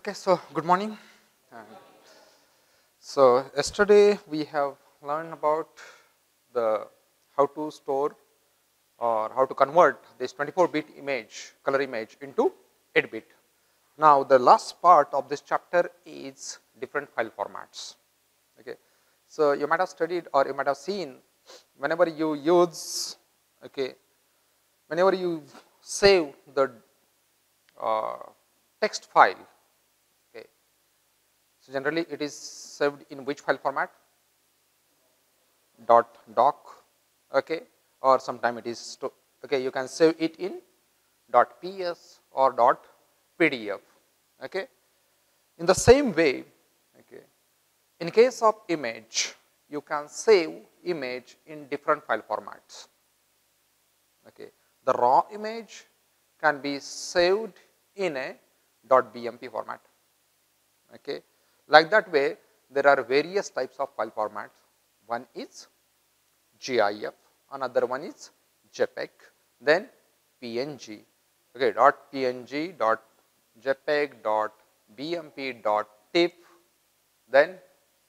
Okay, so good morning. So yesterday we have learned about the how to store or how to convert this 24-bit image, color image into 8-bit. Now the last part of this chapter is different file formats. Okay, so you might have studied or you might have seen whenever you use, okay, whenever you save the uh, text file. Okay, so generally it is saved in which file format? .doc, okay, or sometime it is okay. You can save it in .ps or .pdf. Okay, in the same way, okay, in case of image, you can save image in different file formats. Okay, the raw image can be saved in a .bmp format. Okay, like that way, there are various types of file formats. One is GIF, another one is JPEG, then PNG. Okay, .png, .jpeg, .bmp, .tiff, then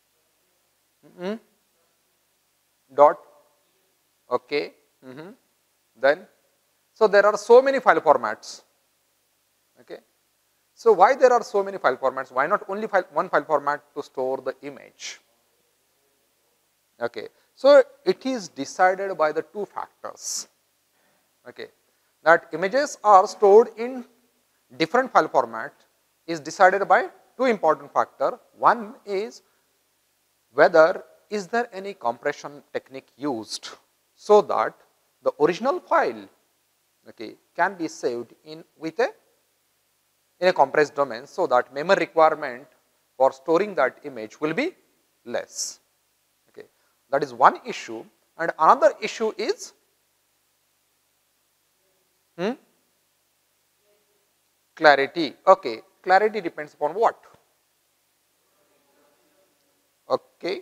dot. Okay, then so there are so many file formats. Okay, so why there are so many file formats? Why not only one file format to store the image? Okay, so it is decided by the two factors. Okay, that images are stored in different file format is decided by two important factor. One is whether is there any compression technique used so that the original file, okay, can be saved in a compressed domain, so that memory requirement for storing that image will be less. Okay, that is one issue, and another issue is clarity. Okay, clarity depends upon what? Okay,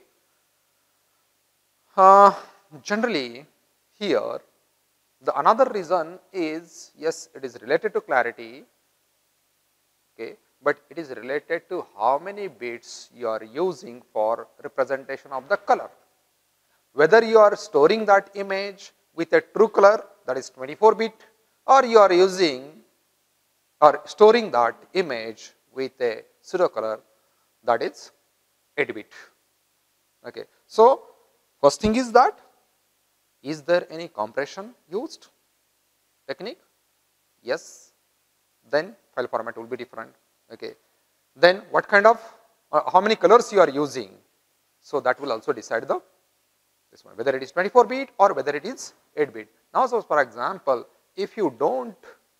generally here the another reason is, yes, it is related to clarity. Okay, but it is related to how many bits you are using for representation of the color. Whether you are storing that image with a true color, that is 24-bit, or you are using or storing that image with a pseudo color, that is 8-bit. Okay, so first thing is that, is there any compression used technique? Yes, then file format will be different. Okay, then what kind of how many colors you are using, so that will also decide the this one, whether it is 24-bit or whether it is 8-bit. Now suppose for example, if you don't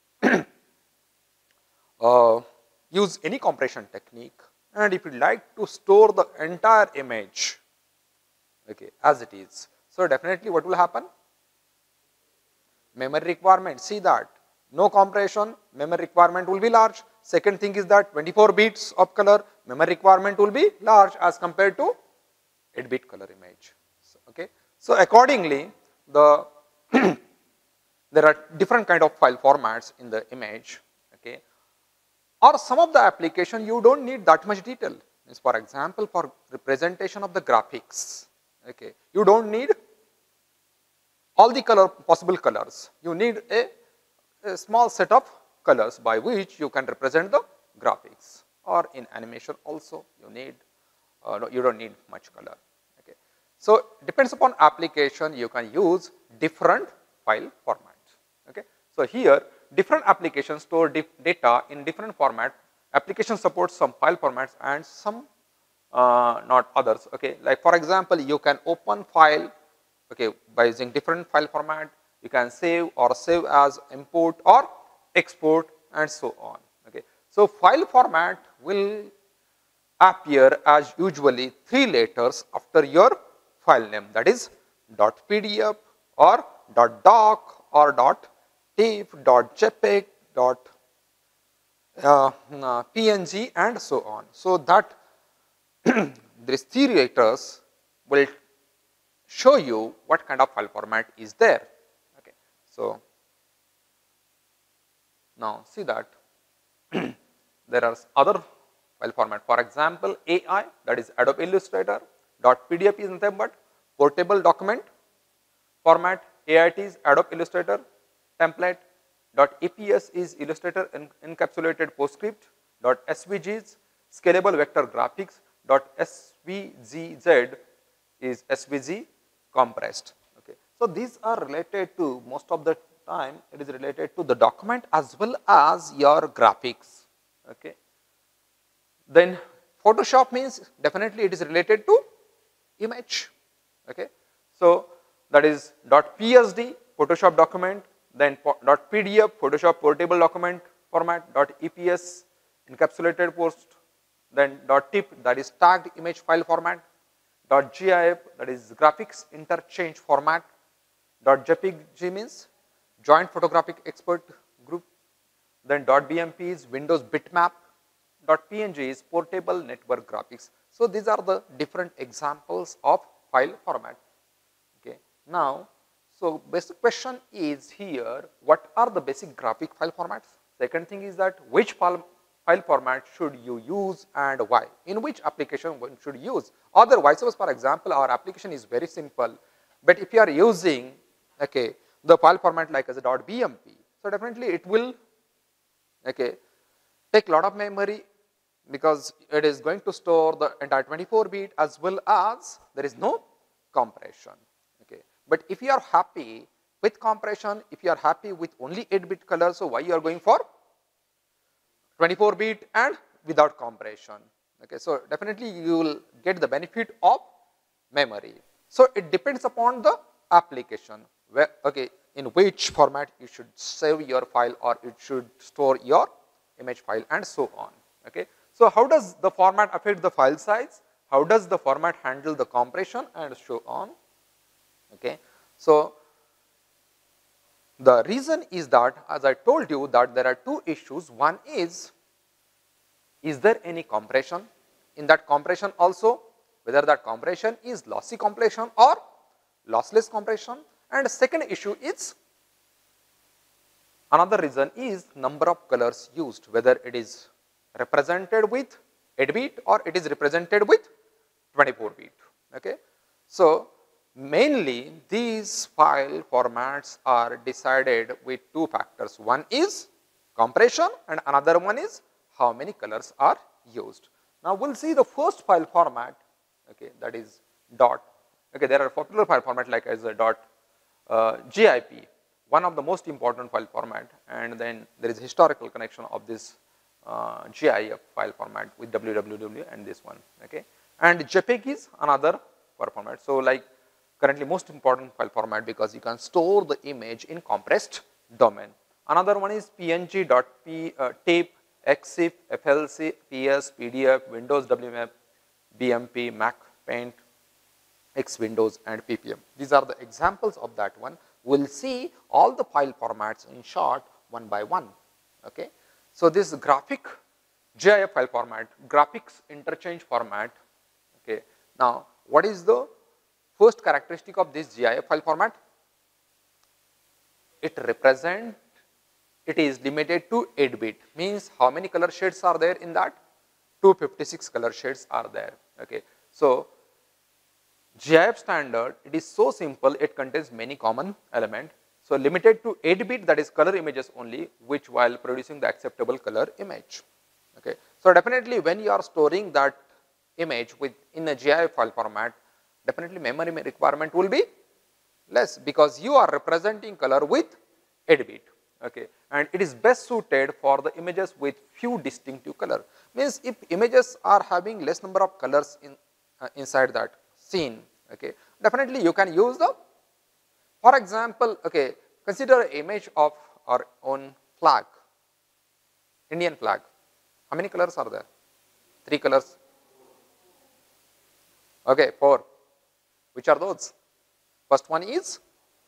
use any compression technique, and if you like to store the entire image, okay, as it is, so definitely what will happen? Memory requirement, see that no compression, memory requirement will be large. Second thing is that 24 bits of color, memory requirement will be large as compared to 8-bit color image. So, okay, so accordingly, the there are different kind of file formats in the image. Okay, or some of the application you don't need that much detail. Means for example, for representation of the graphics, okay, you don't need all the possible colors. You need a small set of colors by which you can represent the graphics, or in animation also you need no, you don't need much color. Okay, so depends upon application, you can use different file formats. Okay, so here different applications store data in different format. Application supports some file formats and some not others. Okay, like for example, you can open file, okay, by using different file format. You can save or save as import or export and so on. Okay, so file format will appear as usually 3 letters after your file name, that is .pdf or .doc or .tiff, .jpeg, .png and so on. So that these 3 letters will show you what kind of file format is there. Okay, so now see that there are other file format. For example, AI, that is Adobe Illustrator, .pdf is nothing but portable document format. AIT is Adobe Illustrator template. .eps is Illustrator encapsulated PostScript. .svg is scalable vector graphics. .svgz is SVG compressed. Okay. So these are related to, most of the time it is related to the document as well as your graphics. Okay. Then Photoshop means definitely it is related to image. Okay. So that is .psd Photoshop document, then .pdf Photoshop portable document format, .eps encapsulated post, then .tip that is tagged image file format, .gif that is graphics interchange format, .jpg means joint photographic expert group, then .bmp is Windows bitmap, .png is portable network graphics. So these are the different examples of file format. Okay. Now, so basic question is here, what are the basic graphic file formats? Second thing is that which file format should you use and why? In which application one should use? Otherwise, for example, our application is very simple, but if you are using, okay, the file format like as a .bmp, so definitely it will, okay, take lot of memory because it is going to store the entire 24-bit as well as there is no compression. Okay. But if you are happy with compression, if you are happy with only 8-bit color, so why you are going for 24-bit and without compression? Okay. So definitely you will get the benefit of memory. So it depends upon the application, where, okay, in which format you should save your file or it should store your image file and so on. Okay. So how does the format affect the file size? How does the format handle the compression and so on? Okay. So the reason is that, as I told you, that there are two issues. One is there any compression? In that compression also, whether that compression is lossy compression or lossless compression. And second issue is, another reason is number of colors used, whether it is represented with 8-bit or it is represented with 24-bit. Okay. So mainly these file formats are decided with two factors. One is compression and another one is how many colors are used. Now we will see the first file format, okay, that is dot. Okay, there are popular file format like as a .gip, one of the most important file format, and then there is historical connection of this GIF file format with www and this one. Okay. And JPEG is another file format. So like currently most important file format because you can store the image in compressed domain. Another one is PNG, tape, XIF, FLC, PS, PDF, Windows WMAP, BMP, Mac Paint, X Windows and PPM. These are the examples of that one. We will see all the file formats in short one by one. Okay. So this graphic GIF file format, graphics interchange format. Okay. Now what is the first characteristic of this GIF file format? It is limited to 8-bit, means how many color shades are there in that? 256 color shades are there. Okay. So GIF standard, it is so simple, it contains many common elements. So limited to 8-bit, that is color images only, which while producing the acceptable color image. Okay. So definitely when you are storing that image in a GIF file format, definitely memory requirement will be less because you are representing color with 8-bit. Okay. And it is best suited for the images with few distinctive color. Means if images are having less number of colors inside that scene, okay, definitely you can use the, for example, okay, consider an image of our own flag, Indian flag. How many colors are there? 3 colors. Okay, 4. Which are those? First one is,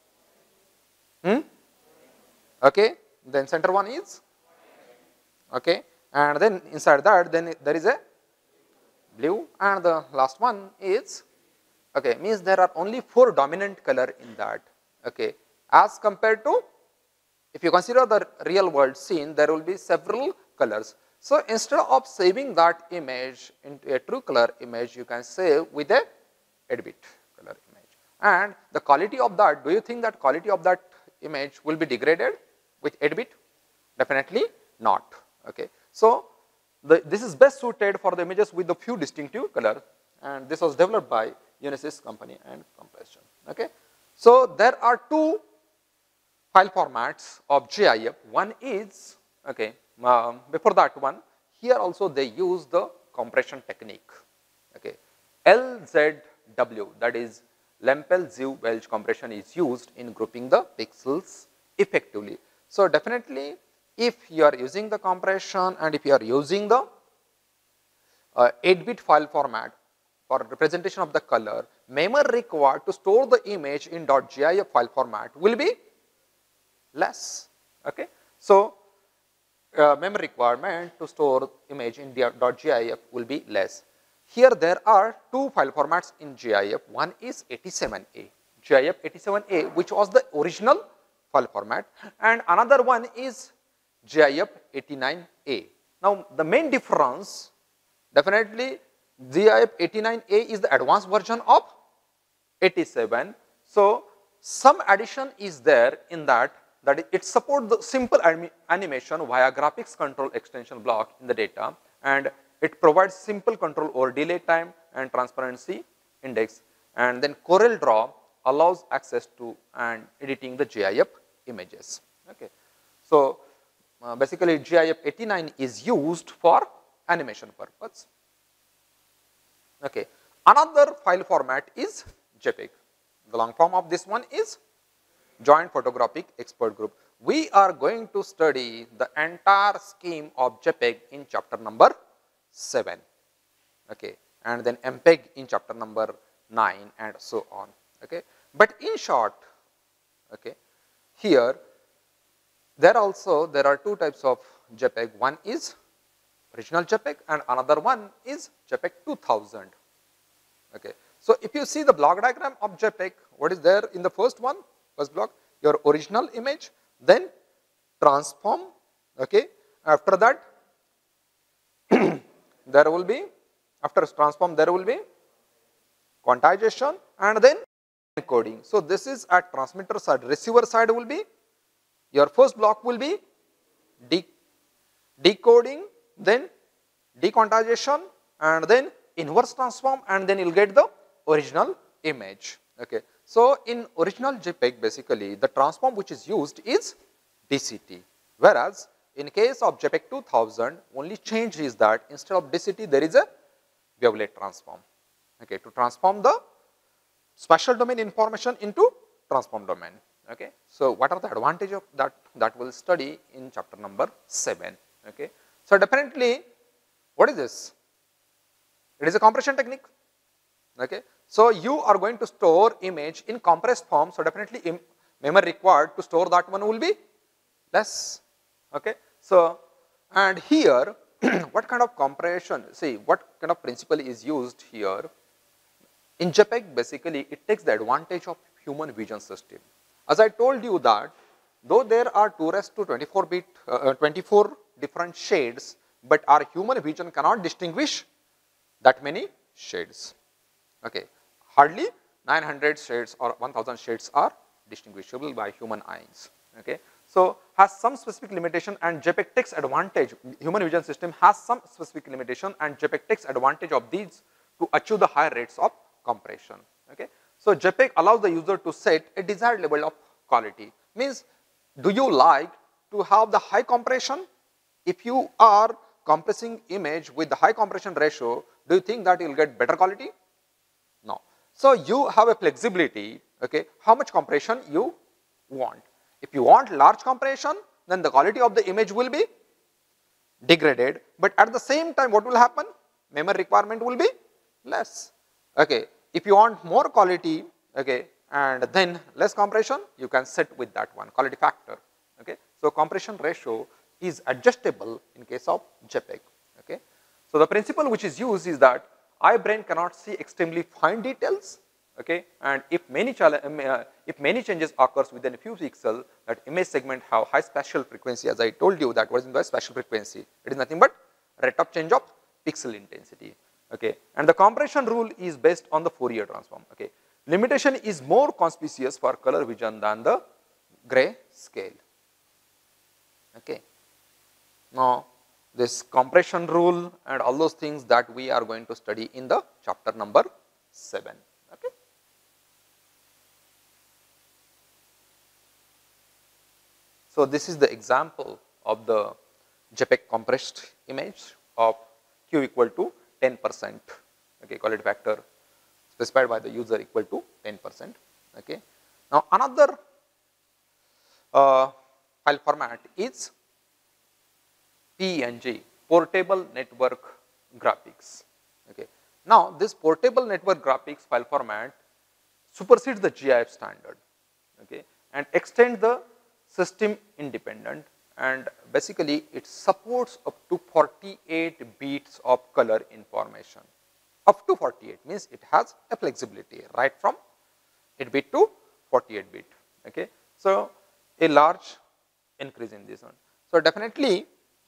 okay, then center one is, okay, and then inside that then there is a blue, and the last one is, okay, means there are only 4 dominant color in that. Okay, as compared to, if you consider the real world scene, there will be several colors. So instead of saving that image into a true color image, you can save with a 8-bit color image. And the quality of that, do you think that quality of that image will be degraded with 8-bit? Definitely not. Okay. So this is best suited for the images with a few distinctive colors, and this was developed by Unisys company and compression. Okay. So there are two file formats of GIF. One is, okay, before that one, here also they use the compression technique. Okay. LZW, that is Lempel-Ziv-Welch compression, is used in grouping the pixels effectively. So definitely, if you are using the compression and if you are using the 8-bit file format for representation of the color, memory required to store the image in .gif file format will be less. Okay. So memory requirement to store image in .gif will be less. Here there are two file formats in GIF. One is 87A, GIF 87A, which was the original file format, and another one is GIF 89A. Now the main difference, definitely GIF 89A is the advanced version of 87. So some addition is there in that it supports the simple animation via graphics control extension block in the data, and it provides simple control over delay time and transparency index, and then Corel Draw allows access to and editing the GIF images. Okay. So basically GIF 89 is used for animation purpose. Okay. Another file format is JPEG. The long form of this one is Joint Photographic Expert Group. We are going to study the entire scheme of JPEG in chapter number 7. Okay. And then MPEG in chapter number 9 and so on. Okay. But in short, okay, here there are two types of JPEG. One is original JPEG and another one is JPEG 2000. Okay. So if you see the block diagram of JPEG, what is there in the first block? Your original image, then transform. Okay. After that, there will be, after transform, there will be quantization and then encoding. So this is at transmitter side. Receiver side will be, your first block will be decoding, then dequantization, and then inverse transform, and then you'll get the original image. Okay. So in original JPEG, basically the transform which is used is DCT, whereas in case of JPEG 2000, only change is that instead of DCT there is a wavelet transform. Okay, to transform the spatial domain information into transform domain. Okay. So what are the advantages of that? That we'll study in chapter number 7. Okay. So definitely, what is this? It is a compression technique. Okay. So you are going to store image in compressed form. So definitely memory required to store that one will be less. Okay. So and here what kind of compression? See what kind of principle is used here. In JPEG, basically it takes the advantage of human vision system. As I told you that though there are 2^24 different shades, but our human vision cannot distinguish that many shades. Okay. Hardly 900 shades or 1000 shades are distinguishable by human eyes. Okay. So has some specific limitation, and JPEG takes advantage, human vision system has some specific limitation and JPEG takes advantage of these to achieve the higher rates of compression. Okay. So JPEG allows the user to set a desired level of quality. Means, do you like to have the high compression? If you are compressing image with the high compression ratio, do you think that you will get better quality? No. So you have a flexibility, okay, how much compression you want. If you want large compression, then the quality of the image will be degraded, but at the same time what will happen? Memory requirement will be less. Okay. If you want more quality, okay, and then less compression, you can set with that one, quality factor. Okay. So compression ratio is adjustable in case of JPEG. Okay. So the principle which is used is that eye brain cannot see extremely fine details. Okay. And if many changes occurs within a few pixels, that image segment have high spatial frequency. As I told you, that was in the spatial frequency. It is nothing but rate of change of pixel intensity. Okay. And the compression rule is based on the Fourier transform. Okay. Limitation is more conspicuous for color vision than the gray scale. Okay. Now, this compression rule and all those things that we are going to study in the chapter number 7. Okay. So, this is the example of the JPEG compressed image of Q equal to 10%, okay, quality factor specified by the user equal to 10%. Okay. Now, another file format is PNG, portable network graphics. Okay. Now, this portable network graphics file format supersedes the GIF standard, okay, and extend the system independent, and basically it supports up to 48 bits of color information. Up to 48 means it has a flexibility right from 8 bit to 48 bit. Okay. So, a large increase in this one. So, definitely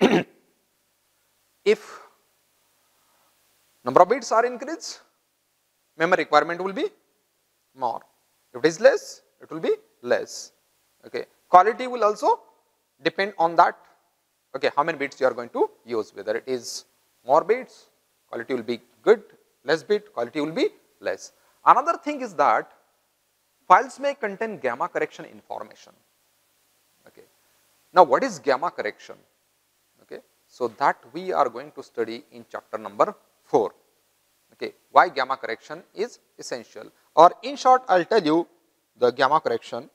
if number of bits are increased, memory requirement will be more. If it is less, it will be less. Okay. Quality will also depend on that, okay, how many bits you are going to use, whether it is more bits, quality will be good, less bit, quality will be less. Another thing is that files may contain gamma correction information. Okay. Now, what is gamma correction? Okay. So, that we are going to study in chapter number 4. Okay. Why gamma correction is essential, or in short I will tell you the gamma correction.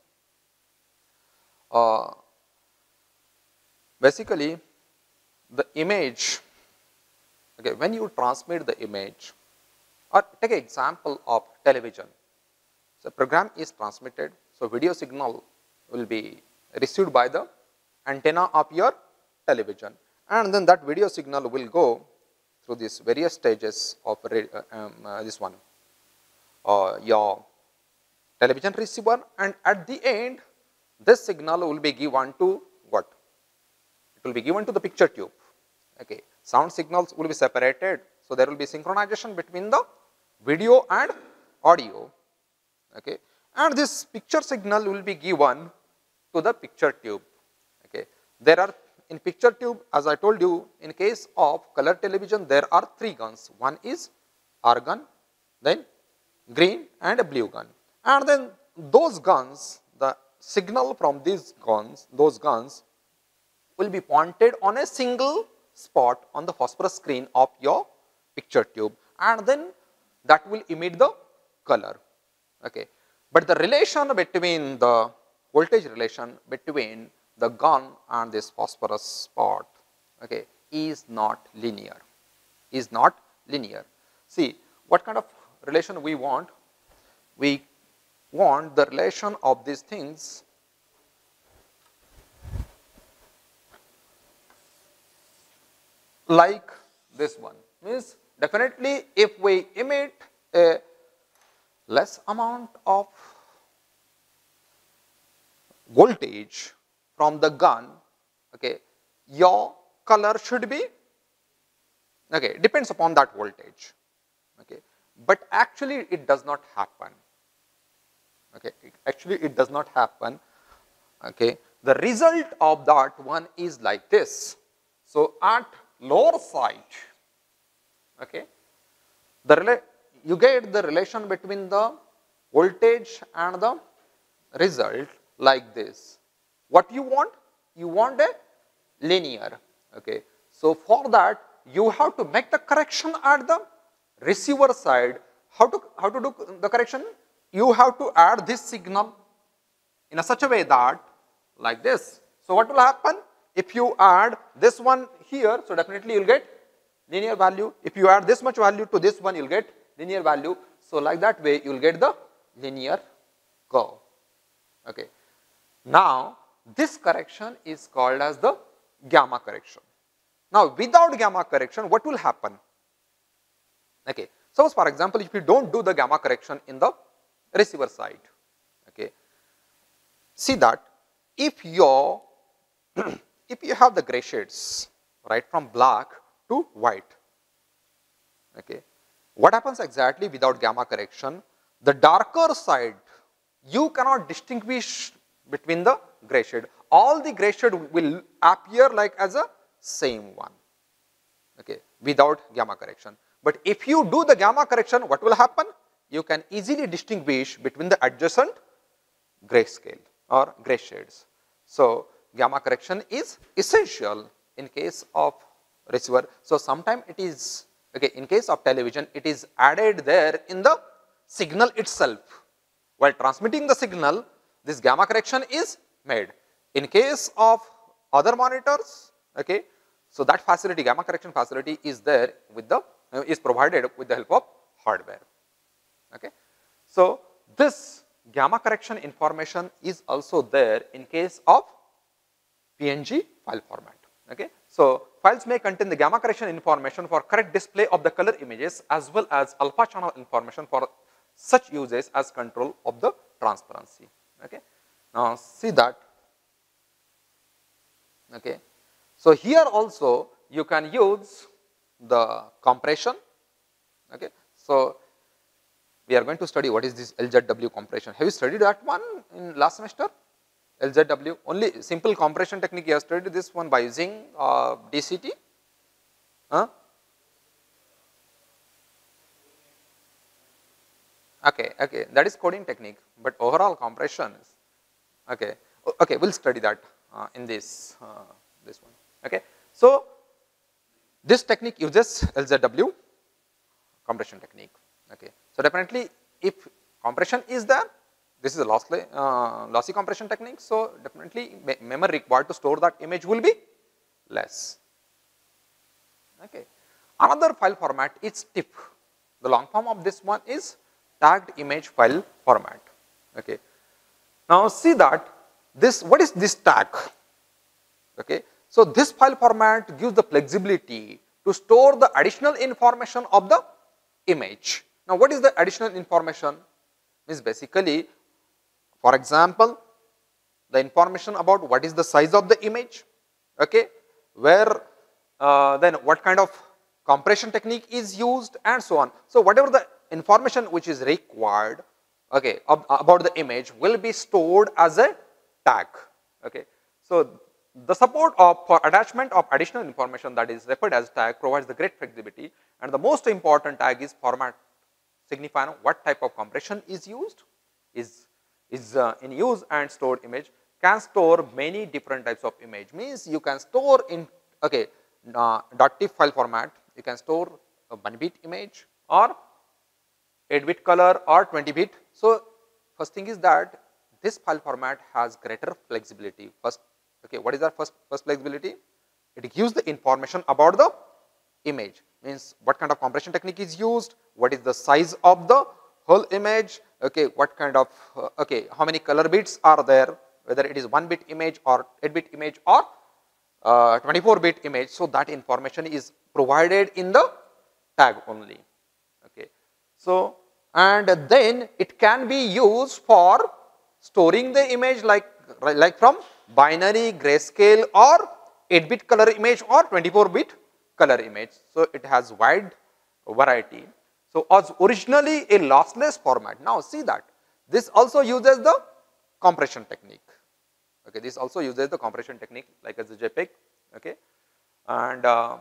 Basically the image, okay, when you transmit the image, or take an example of television. So, program is transmitted, so video signal will be received by the antenna of your television, and then that video signal will go through these various stages of this one, your television receiver, and at the end this signal will be given to what? It will be given to the picture tube. Okay. Sound signals will be separated, so there will be synchronization between the video and audio. Okay. And this picture signal will be given to the picture tube. Okay. There are in picture tube, as I told you, in case of color television there are 3 guns. One is argon, then green and a blue gun, and then those guns, the signal from those guns will be pointed on a single spot on the phosphorus screen of your picture tube, and then that will emit the color. Okay. But the relation between the voltage relation between the gun and this phosphorus spot, okay, is not linear, See, what kind of relation we want? We want the relation of these things like this one, means definitely if we emit a less amount of voltage from the gun, okay, your color should be, okay, depends upon that voltage, okay, but actually it does not happen, okay, actually it does not happen, okay. The result of that one is like this. So, at lower side, okay, you get the relation between the voltage and the result like this. What you want? You want a linear, okay. So, for that you have to make the correction at the receiver side. How to do the correction? You have to add this signal in a such a way that like this. So, what will happen? If you add this one here, so definitely you will get linear value. If you add this much value to this one, you will get linear value. So, like that way you will get the linear curve. Okay. Now, this correction is called as the gamma correction. Now, without gamma correction, what will happen? Okay. Suppose for example, if you do not do the gamma correction in the receiver side, okay, see that if you have the gray shades right from black to white. Okay. What happens exactly without gamma correction? The darker side, you cannot distinguish between the gray shade. All the gray shade will appear like as a same one, okay, without gamma correction. But if you do the gamma correction, what will happen? You can easily distinguish between the adjacent grayscale or gray shades. So, gamma correction is essential in case of receiver. So, sometimes it is, okay, in case of television, it is added there in the signal itself. While transmitting the signal, this gamma correction is made. In case of other monitors, okay, so that facility, gamma correction facility is there with the, is provided with the help of hardware. Okay. So, this gamma correction information is also there in case of PNG file format. Okay. So, files may contain the gamma correction information for correct display of the color images as well as alpha channel information for such uses as control of the transparency. Okay. Now, see that. Okay. So, here also you can use the compression. Okay. So, we are going to study what is this LZW compression. Have you studied that one in last semester? LZW, only simple compression technique you have studied this one by using DCT. Huh? Okay, okay, that is coding technique, but overall compression is, okay, okay, we will study that in this, this one, okay. So, this technique uses LZW compression technique, okay. So, definitely if compression is there, this is a lossy compression technique, so definitely memory required to store that image will be less, okay. Another file format is TIFF, the long form of this one is tagged image file format, okay. Now, see that this, what is this tag, okay. So, this file format gives the flexibility to store the additional information of the image. Now, what is the additional information? Means basically, for example, the information about what is the size of the image, okay, where then what kind of compression technique is used and so on. So, whatever the information which is required, okay, about the image will be stored as a tag, okay. So, the support for attachment of additional information that is referred as tag provides the great flexibility, and the most important tag is format, signifying what type of compression is used, is in use, and stored image can store many different types of image. Means you can store in, okay, .tiff file format, you can store a 1-bit image or 8-bit color or 20-bit. So, first thing is that this file format has greater flexibility. First, okay, what is our first flexibility? It gives the information about the image, means what kind of compression technique is used, what is the size of the whole image, okay, what kind of, okay, how many color bits are there, whether it is 1-bit image or 8-bit image or 24-bit image. So, that information is provided in the tag only, okay. So, and then it can be used for storing the image like from binary, grayscale or 8-bit color image or 24-bit color image. So, it has wide variety. So, as originally a lossless format. Now, see that this also uses the compression technique, okay, this also uses the compression technique like as a JPEG, okay, and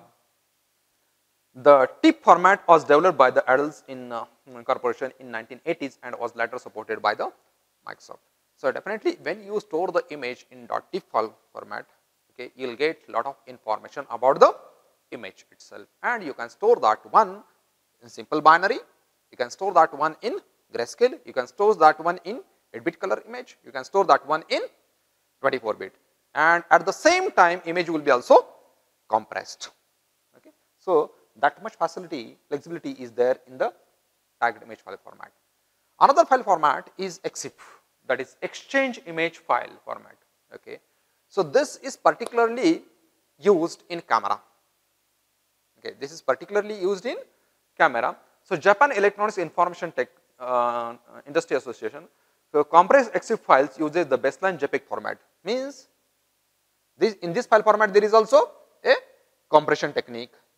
the TIFF format was developed by the Adels Corporation in 1980s and was later supported by the Microsoft. So, definitely when you store the image in .tiff file format, okay, you will get lot of information about the image itself, and you can store that one in simple binary, you can store that one in grayscale, you can store that one in 8-bit color image, you can store that one in 24-bit, and at the same time image will be also compressed, okay. So, that much flexibility is there in the tagged image file format. Another file format is EXIF, that is exchange image file format, okay. So, this is particularly used in camera, okay, this is particularly used in camera. So, Japan Electronics Information Tech Industry Association, so compressed EXIF files uses the baseline JPEG format, means this, in this file format there is also a compression technique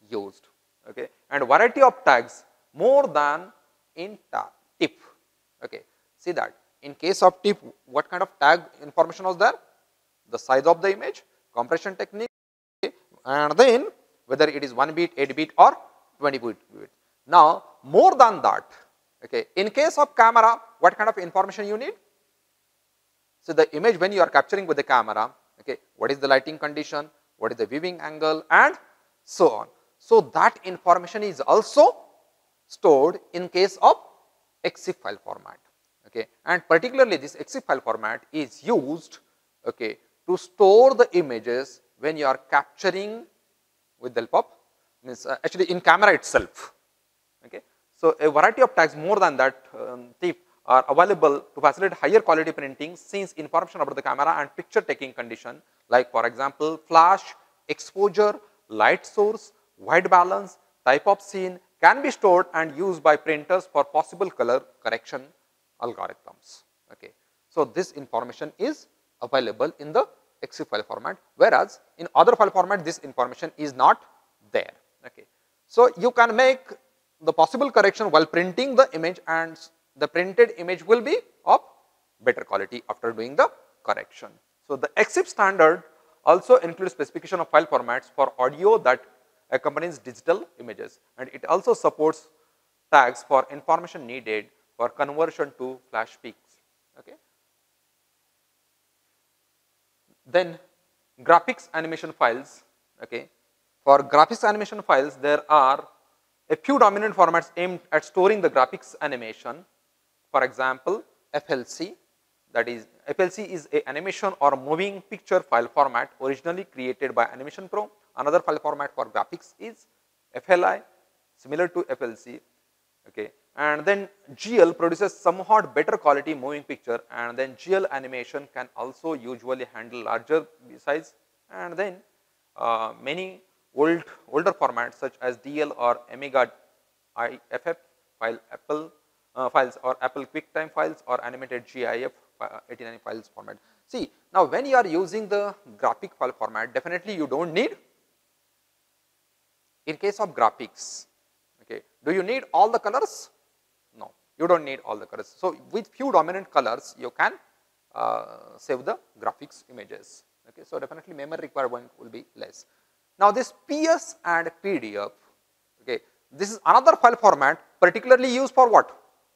used. Okay, and variety of tags more than in TIFF. Okay, see that in case of TIFF, what kind of tag information was there? The size of the image, compression technique, and then whether it is 1 bit, 8 bit or 20 bit. Now, more than that, okay, in case of camera, what kind of information you need? So, the image when you are capturing with the camera, okay, what is the lighting condition, what is the viewing angle and so on. So, that information is also stored in case of EXIF file format, okay, and particularly this EXIF file format is used, okay, to store the images when you are capturing with the help of means actually in camera itself. Okay. So, a variety of tags more than that TIFF are available to facilitate higher quality printing since information about the camera and picture taking condition like for example, flash, exposure, light source, white balance, type of scene can be stored and used by printers for possible color correction algorithms. Okay. So, this information is available in the EXIF file format, whereas in other file format this information is not there. Okay. So, you can make the possible correction while printing the image and the printed image will be of better quality after doing the correction. So, the EXIF standard also includes specification of file formats for audio that accompanies digital images, and it also supports tags for information needed for conversion to flash peaks. Okay. Then graphics animation files. Okay. For graphics animation files, there are a few dominant formats aimed at storing the graphics animation. For example, FLC, that is FLC is a animation or moving picture file format originally created by Animation Pro. Another file format for graphics is FLI, similar to FLC. Okay. And then GL produces somewhat better quality moving picture, and then GL animation can also usually handle larger size, and then many older formats such as DL or Amiga IFF file files or Apple QuickTime files or animated GIF 89 files format. See, now when you are using the graphic file format, definitely you don't need, in case of graphics, okay, do you need all the colors? No, you don't need all the colors. So, with few dominant colors, you can save the graphics images. Okay. So, definitely memory requirement will be less. Now, this PS and PDF, okay, this is another file format particularly used for what?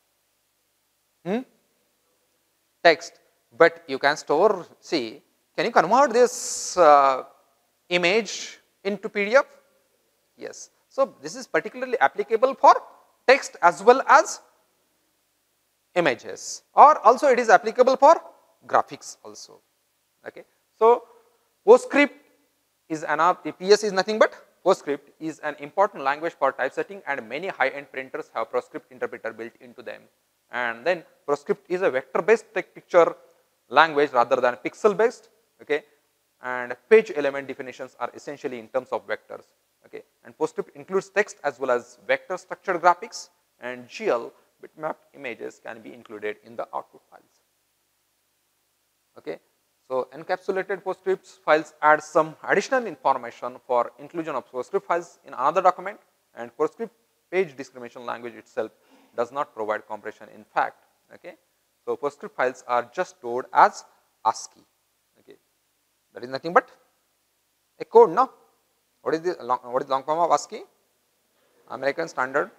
Text, but you can store, see, can you convert this image into PDF? Yes. So, this is particularly applicable for text as well as images, or also it is applicable for graphics also. Okay. So, PostScript is PS is nothing but PostScript is an important language for typesetting, and many high-end printers have PostScript interpreter built into them. And then PostScript is a vector-based text picture language rather than pixel-based. Okay. And page element definitions are essentially in terms of vectors. Okay. And PostScript includes text as well as vector structured graphics, and GL bitmapped images can be included in the output files. Okay. So, encapsulated PostScript files add some additional information for inclusion of PostScript files in another document, and PostScript page discrimination language itself does not provide compression in fact. Okay. So, PostScript files are just stored as ASCII. Okay. That is nothing but a code, no? What is the long form of ASCII? American Standard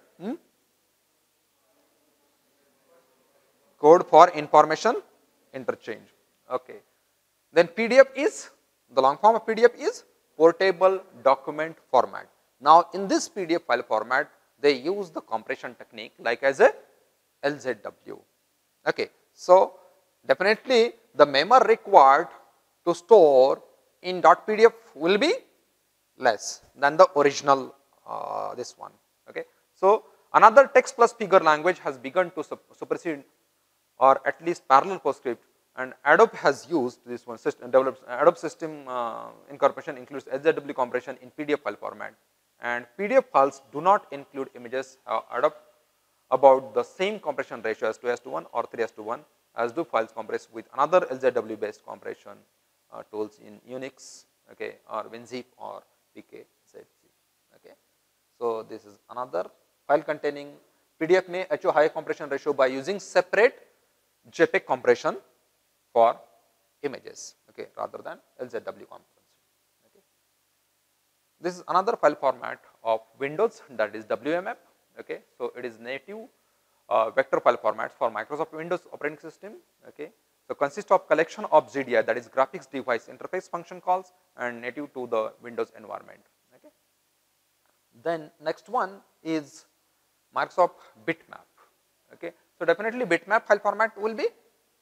Code for Information Interchange. Okay. Then PDF is, the long form of PDF is Portable Document Format. Now, in this PDF file format, they use the compression technique like as a LZW. Okay. So, definitely the memory required to store in .pdf will be less than the original this one. Okay. So, another text plus figure language has begun to supersede or at least parallel PostScript, and Adobe has used this one, Adobe System Incorporation includes LZW compression in PDF file format, and PDF files do not include images Adobe about the same compression ratio as 2:1 or 3:1 as do files compressed with another LZW based compression tools in Unix, okay, or WinZip or PKZZ. Okay. So, this is another file containing PDF may achieve higher compression ratio by using separate JPEG compression for images, okay, rather than LZW compression. Okay. This is another file format of Windows, that is WMF. Okay. So, it is native vector file formats for Microsoft Windows operating system. Okay. So, consists of collection of GDI, that is graphics device interface function calls, and native to the Windows environment. Okay. Then next one is Microsoft bitmap. Okay. So, definitely bitmap file format will be,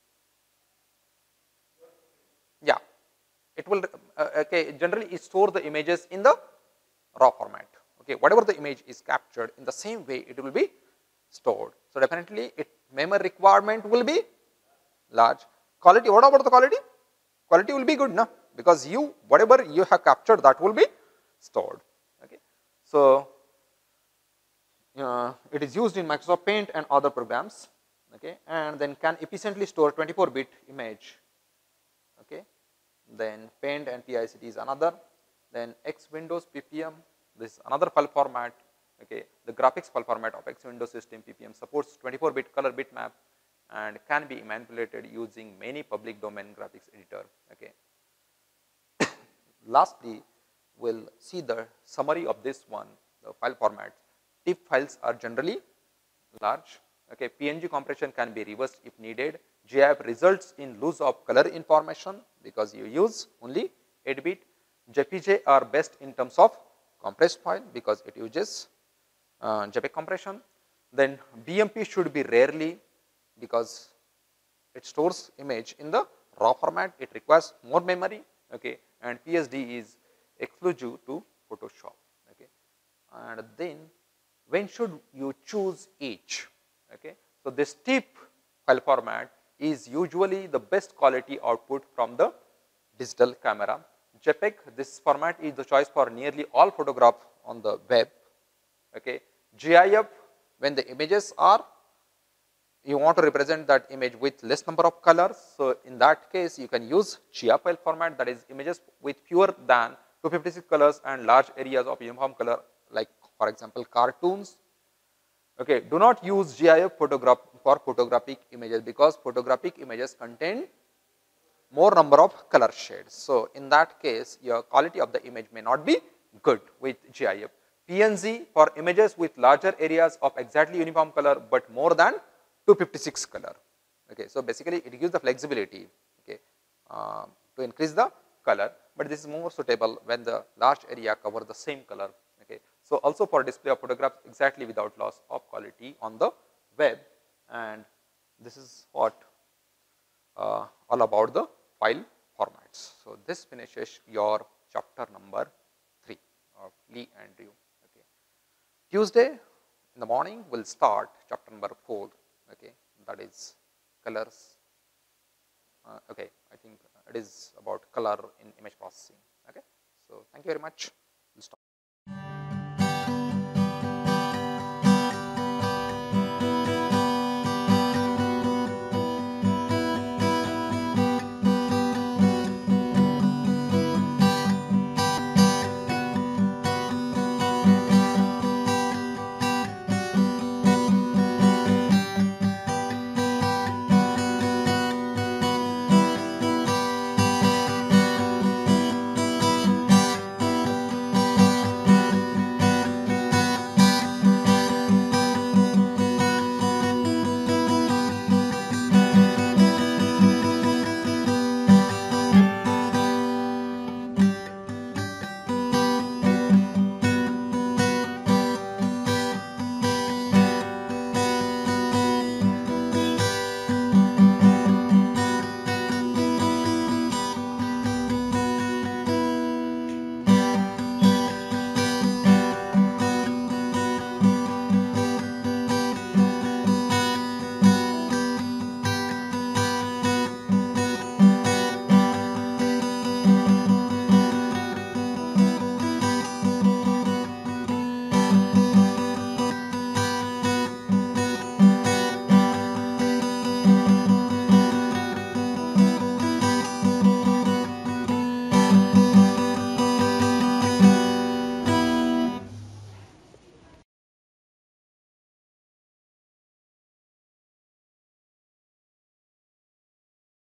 yeah, it will okay, generally it store the images in the raw format. Okay. Whatever the image is captured, in the same way it will be stored. So, definitely it memory requirement will be large. Quality, what about the quality? Quality will be good, no? Because you, whatever you have captured, that will be stored. Okay. So, it is used in Microsoft Paint and other programs, okay, and then can efficiently store 24-bit image. Okay. Then Paint and PICT is another. Then X Windows PPM, this is another file format. Okay. The graphics file format of X Windows system PPM supports 24-bit color bitmap and can be manipulated using many public domain graphics editor. Okay. Lastly, we will see the summary of this one, the file format. TIFF files are generally large. Okay. PNG compression can be reversed if needed. GIF results in loss of color information because you use only 8-bit. JPG are best in terms of compressed file because it uses JPEG compression. Then BMP should be rarely because it stores image in the raw format, it requires more memory, okay, and PSD is exclusive to Photoshop. Okay. And then when should you choose each? Okay. So, this TIFF file format is usually the best quality output from the digital camera. JPEG, this format is the choice for nearly all photographs on the web. Okay. GIF, when the images are, you want to represent that image with less number of colors. So, in that case you can use GIF file format, that is images with fewer than 256 colors and large areas of uniform color, like for example cartoons. Okay. Do not use GIF photograph for photographic images because photographic images contain more number of color shades. So, in that case your quality of the image may not be good with GIF. PNG for images with larger areas of exactly uniform color, but more than 256 color. Okay. So, basically it gives the flexibility, okay, to increase the color, but this is more suitable when the large area cover the same color. Okay. So, also for display of photographs exactly without loss of quality on the web, and this is what all about the file formats. So, this finishes your chapter number 3 of Lee and Drew. Okay. Tuesday in the morning we will start chapter number 4, okay, that is colors. Okay, I think it is about color in image processing. Okay. So, thank you very much. We'll start.